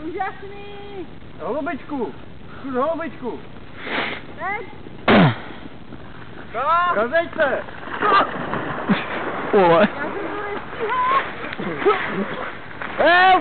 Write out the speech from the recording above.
úžasný. Holubičku, zkus holubičku. Teď. Rozeď se. Vole. Já jsem to nestíhal.